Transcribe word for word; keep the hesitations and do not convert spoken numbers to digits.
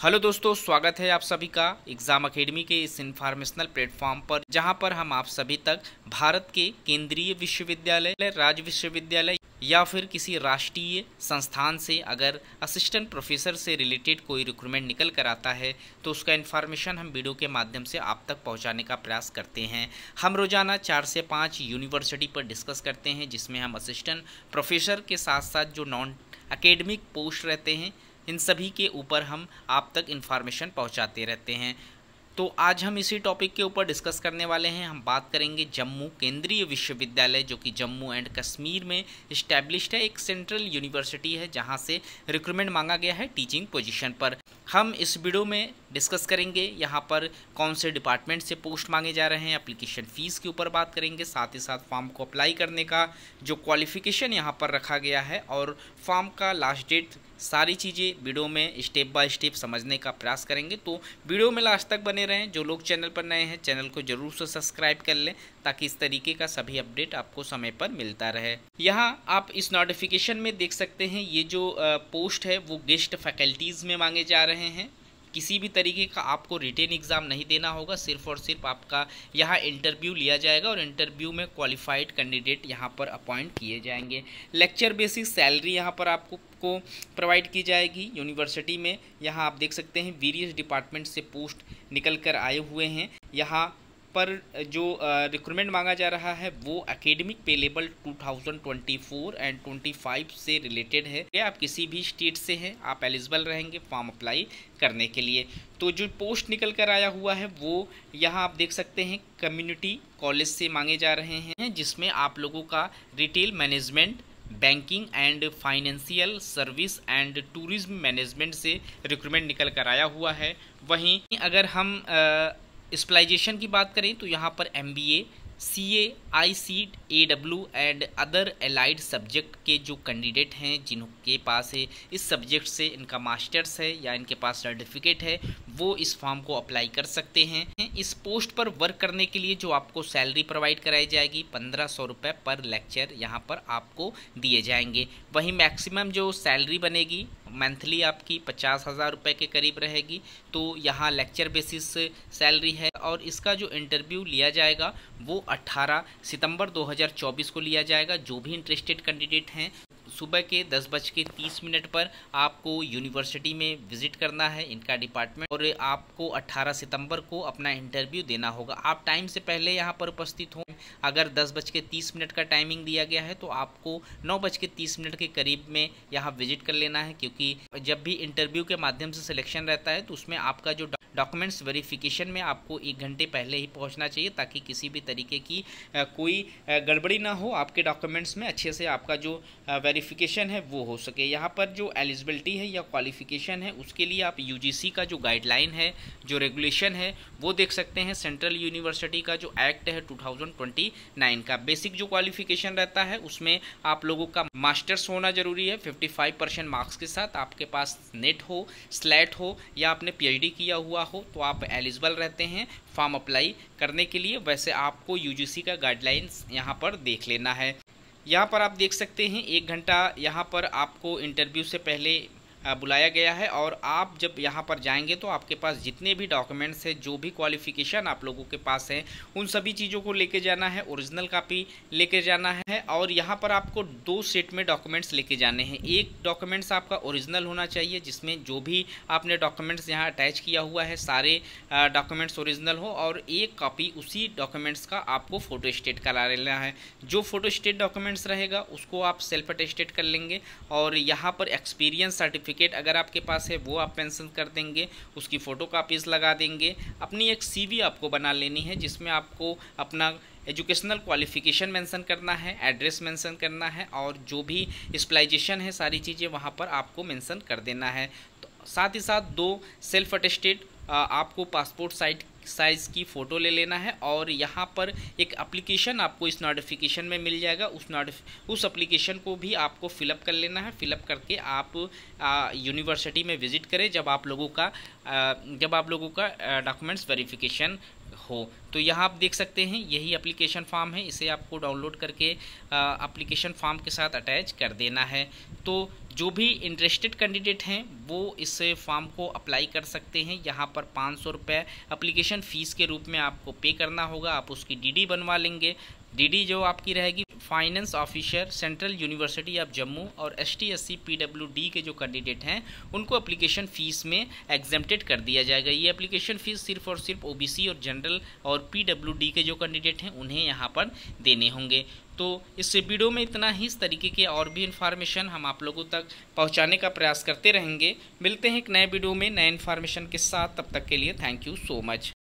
Hello दोस्तों, स्वागत है आप सभी का एग्ज़ाम एकेडमी के इस इन्फॉर्मेशनल प्लेटफॉर्म पर, जहां पर हम आप सभी तक भारत के केंद्रीय विश्वविद्यालय, राज्य विश्वविद्यालय या फिर किसी राष्ट्रीय संस्थान से अगर असिस्टेंट प्रोफेसर से रिलेटेड कोई रिक्रूटमेंट निकल कर आता है तो उसका इन्फॉर्मेशन हम वीडियो के माध्यम से आप तक पहुंचाने का प्रयास करते हैं। हम रोजाना चार से पाँच यूनिवर्सिटी पर डिस्कस करते हैं, जिसमें हम असिस्टेंट प्रोफेसर के साथ साथ जो नॉन एकेडमिक पोस्ट रहते हैं इन सभी के ऊपर हम आप तक इन्फॉर्मेशन पहुंचाते रहते हैं। तो आज हम इसी टॉपिक के ऊपर डिस्कस करने वाले हैं। हम बात करेंगे जम्मू केंद्रीय विश्वविद्यालय, जो कि जम्मू एंड कश्मीर में इस्टेब्लिश्ड है, एक सेंट्रल यूनिवर्सिटी है जहां से रिक्रूटमेंट मांगा गया है टीचिंग पोजीशन पर। हम इस वीडियो में डिस्कस करेंगे यहाँ पर कौन से डिपार्टमेंट से पोस्ट मांगे जा रहे हैं, एप्लीकेशन फ़ीस के ऊपर बात करेंगे, साथ ही साथ फॉर्म को अप्लाई करने का जो क्वालिफ़िकेशन यहाँ पर रखा गया है और फॉर्म का लास्ट डेट, सारी चीज़ें वीडियो में स्टेप बाय स्टेप समझने का प्रयास करेंगे। तो वीडियो में लास्ट तक बने रहें। जो लोग चैनल पर नए हैं चैनल को जरूर से सब्सक्राइब कर लें ताकि इस तरीके का सभी अपडेट आपको समय पर मिलता रहे। यहाँ आप इस नोटिफिकेशन में देख सकते हैं ये जो पोस्ट है वो गेस्ट फैकल्टीज़ में मांगे जा रहे हैं। किसी भी तरीके का आपको रिटेन एग्ज़ाम नहीं देना होगा, सिर्फ और सिर्फ आपका यहाँ इंटरव्यू लिया जाएगा और इंटरव्यू में क्वालिफाइड कैंडिडेट यहाँ पर अपॉइंट किए जाएंगे। लेक्चर बेसिस सैलरी यहाँ पर आपको को प्रोवाइड की जाएगी यूनिवर्सिटी में। यहाँ आप देख सकते हैं वेरियस डिपार्टमेंट से पोस्ट निकल कर आए हुए हैं। यहाँ पर जो रिक्रूटमेंट मांगा जा रहा है वो एकेडमिक पे लेवल दो हज़ार चौबीस एंड पच्चीस से रिलेटेड है। आप किसी भी स्टेट से हैं आप एलिजिबल रहेंगे फॉर्म अप्लाई करने के लिए। तो जो पोस्ट निकल कर आया हुआ है वो यहाँ आप देख सकते हैं कम्युनिटी कॉलेज से मांगे जा रहे हैं, जिसमें आप लोगों का retail management, banking and financial service and tourism management से रिक्रूटमेंट निकल कर आया हुआ है। वहीं अगर हम स्पेशलाइजेशन की बात करें तो यहाँ पर M B A, C A, I C, A W and other allied subject के जो कैंडिडेट हैं जिनके पास है इस सब्जेक्ट से इनका मास्टर्स है या इनके पास सर्टिफिकेट है वो इस फॉर्म को अप्लाई कर सकते हैं। इस पोस्ट पर वर्क करने के लिए जो आपको सैलरी प्रोवाइड कराई जाएगी पंद्रह सौ रुपये पर लेक्चर यहाँ पर आपको दिए जाएंगे। वहीं मैक्सिमम जो सैलरी बनेगी मंथली आपकी पचास हज़ार रुपये के करीब रहेगी। तो यहाँ लेक्चर बेसिस सैलरी है और इसका जो इंटरव्यू लिया जाएगा वो अट्ठारह सितंबर दो हज़ार चौबीस को लिया जाएगा। जो भी इंटरेस्टेड कैंडिडेट हैं सुबह के दस बज के तीस मिनट पर आपको यूनिवर्सिटी में विजिट करना है इनका डिपार्टमेंट, और आपको अट्ठारह सितंबर को अपना इंटरव्यू देना होगा। आप टाइम से पहले यहाँ पर उपस्थित हों। अगर दस बज के तीस मिनट का टाइमिंग दिया गया है तो आपको नौ बज के तीस मिनट के करीब में यहाँ विजिट कर लेना है, क्योंकि जब भी इंटरव्यू के माध्यम से सिलेक्शन रहता है तो उसमें आपका जो डॉक्यूमेंट्स वेरिफिकेशन में आपको एक घंटे पहले ही पहुंचना चाहिए ताकि किसी भी तरीके की आ, कोई आ, गड़बड़ी ना हो, आपके डॉक्यूमेंट्स में अच्छे से आपका जो वेरिफिकेशन है वो हो सके। यहाँ पर जो एलिजिबिलिटी है या क्वालिफिकेशन है उसके लिए आप यू जी सी का जो गाइडलाइन है, जो रेगुलेशन है वो देख सकते हैं। सेंट्रल यूनिवर्सिटी का जो एक्ट है दो हज़ार उनतीस का बेसिक जो क्वालिफिकेशन रहता है उसमें आप लोगों का मास्टर्स होना जरूरी है पचपन परसेंट मार्क्स के साथ। आपके पास नेट हो, स्लैट हो या आपने पी एच डी किया हुआ हो तो आप एलिजिबल रहते हैं फॉर्म अप्लाई करने के लिए। वैसे आपको यू जी सी का गाइडलाइंस यहाँ पर देख लेना है। यहाँ पर आप देख सकते हैं एक घंटा यहाँ पर आपको इंटरव्यू से पहले बुलाया गया है और आप जब यहाँ पर जाएंगे तो आपके पास जितने भी डॉक्यूमेंट्स हैं, जो भी क्वालिफिकेशन आप लोगों के पास है, उन सभी चीज़ों को लेके जाना है, ओरिजिनल कापी लेके जाना है। और यहाँ पर आपको दो सेट में डॉक्यूमेंट्स लेके जाने हैं। एक डॉक्यूमेंट्स आपका ओरिजिनल होना चाहिए जिसमें जो भी आपने डॉक्यूमेंट्स यहाँ अटैच किया हुआ है सारे डॉक्यूमेंट्स ओरिजिनल हो, और एक कॉपी उसी डॉक्यूमेंट्स का आपको फ़ोटो स्टेट करा लेना है। जो फ़ोटो स्टेट डॉक्यूमेंट्स रहेगा उसको आप सेल्फ अटेस्टेड कर लेंगे और यहाँ पर एक्सपीरियंस सर्टिफिकेट अगर आपके पास है वो आप मेंशन कर देंगे, उसकी फ़ोटो कापीज़ लगा देंगे। अपनी एक सीवी आपको बना लेनी है जिसमें आपको अपना एजुकेशनल क्वालिफिकेशन मेंशन करना है, एड्रेस मेंशन करना है और जो भी स्पेशलाइजेशन है सारी चीज़ें वहाँ पर आपको मेंशन कर देना है। तो साथ ही साथ दो सेल्फ अटेस्टेड आपको पासपोर्ट साइज साइज़ की फ़ोटो ले लेना है और यहाँ पर एक एप्लीकेशन आपको इस नोटिफिकेशन में मिल जाएगा। उस नोटिफ उस एप्लीकेशन को भी आपको फिलअप कर लेना है। फिलअप करके आप यूनिवर्सिटी में विज़िट करें जब आप लोगों का आ, जब आप लोगों का डॉक्यूमेंट्स वेरिफिकेशन हो। तो यहाँ आप देख सकते हैं यही एप्लीकेशन फॉर्म है, इसे आपको डाउनलोड करके एप्लीकेशन फॉर्म के साथ अटैच कर देना है। तो जो भी इंटरेस्टेड कैंडिडेट हैं वो इस फॉर्म को अप्लाई कर सकते हैं। यहाँ पर पाँच सौ रुपये एप्लीकेशन फ़ीस के रूप में आपको पे करना होगा। आप उसकी डीडी बनवा लेंगे। डीडी जो आपकी रहेगी finance officer central university of Jammu, और S T S C P W D के जो कैंडिडेट हैं उनको एप्लीकेशन फ़ीस में एग्जेम्प्टेड कर दिया जाएगा। ये एप्लीकेशन फ़ीस सिर्फ और सिर्फ ओ बी सी और जनरल और पी डब्ल्यू डी के जो कैंडिडेट हैं उन्हें यहाँ पर देने होंगे। तो इस वीडियो में इतना ही। इस तरीके के और भी इन्फॉर्मेशन हम आप लोगों तक पहुँचाने का प्रयास करते रहेंगे। मिलते हैं एक नए वीडियो में नए इन्फॉर्मेशन के साथ, तब तक के लिए थैंक यू सो मच।